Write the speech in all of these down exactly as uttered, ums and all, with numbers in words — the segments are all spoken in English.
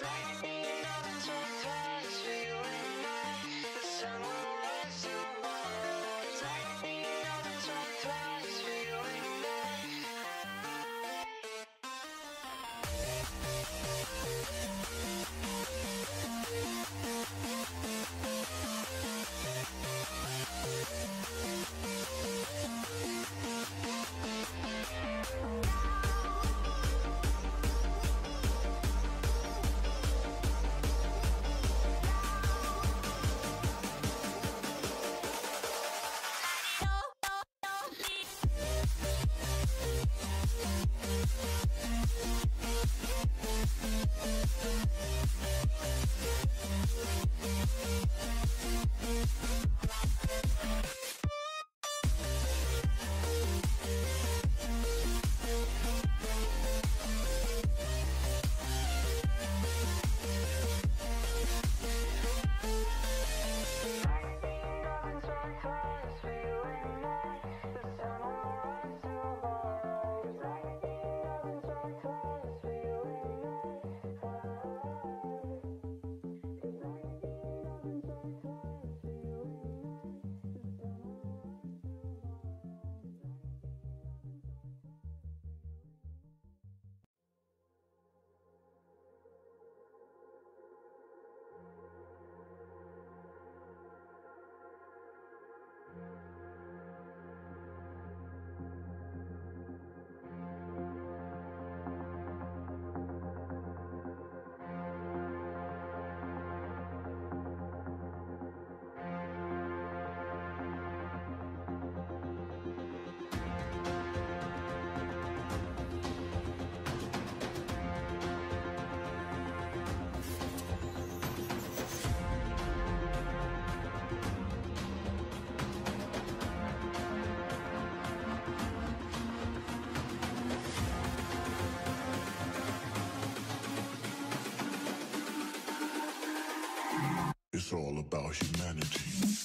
It's all about humanity.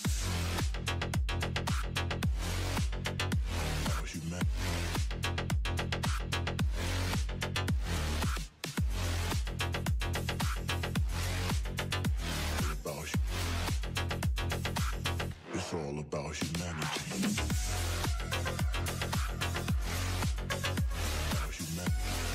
About humanity. About hu- It's all about humanity. About humanity.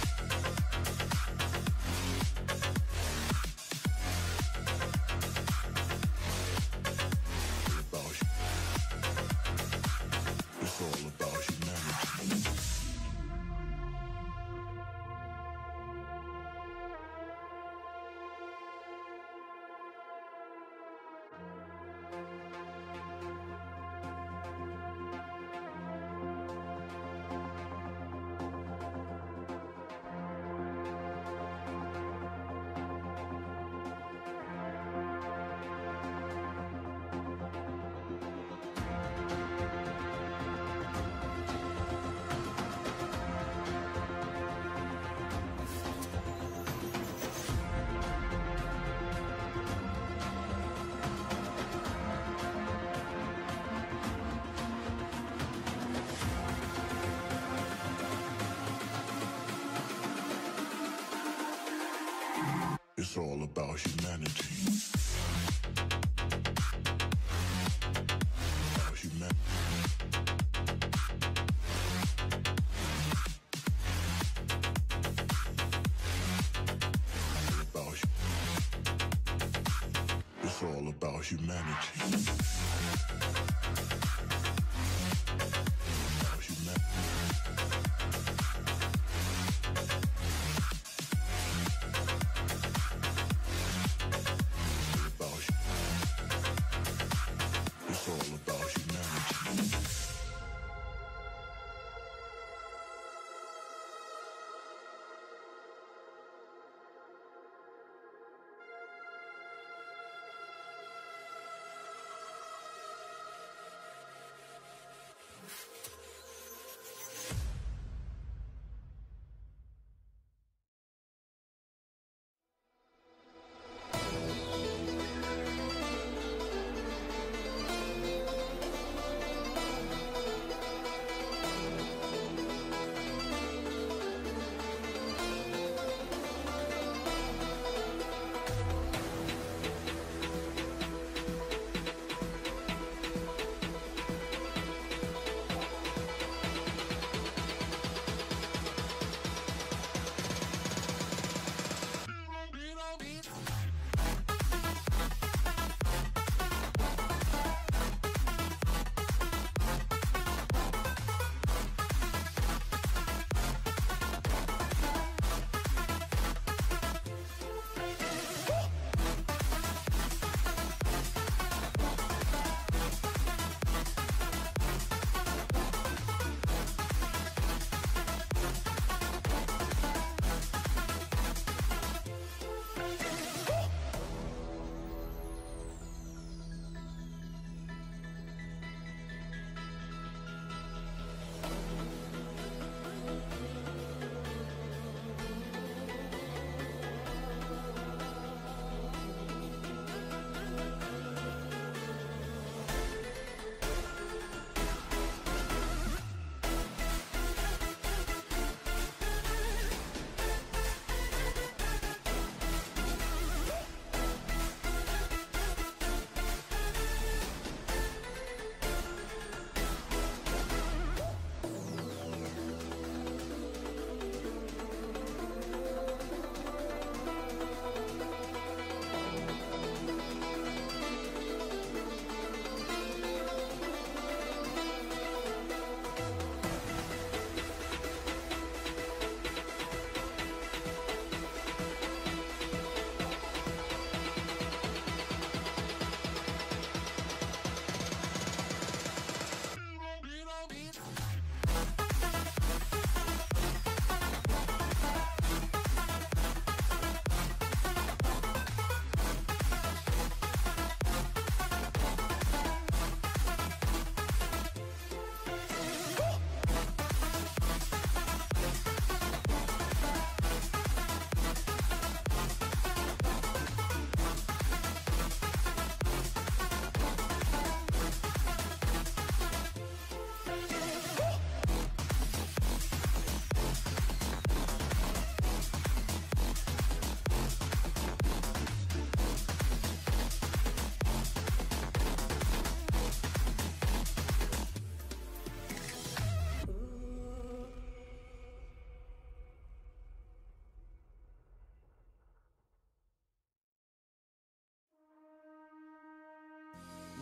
It's all about humanity. About humanity. About hu- It's all about humanity. About humanity. It's all about humanity.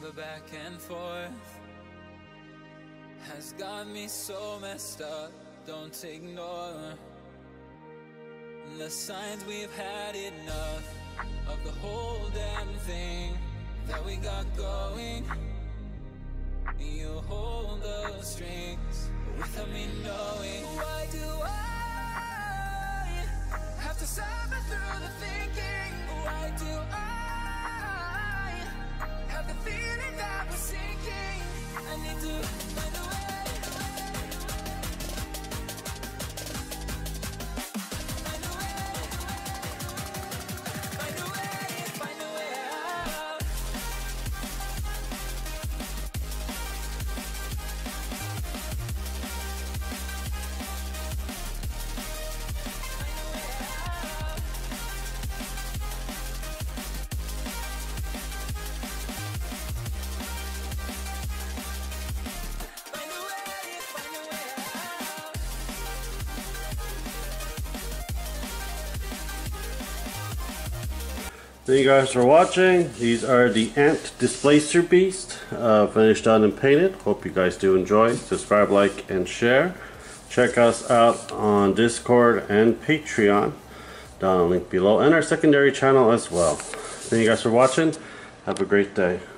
the back and forth has got me so messed up. Don't ignore the signs. We've had enough of the whole damn thing that we got going. You hold the strings without me knowing. Why do I have to suffer through the thinking? Why do I have the feeling that we're sinking? I need to find a way. Thank you guys for watching. These are the Ant Displacer Beast, uh, finished done and painted. Hope you guys do enjoy. Subscribe, like, and share. Check us out on Discord and Patreon, down in the link below, and our secondary channel as well. Thank you guys for watching. Have a great day.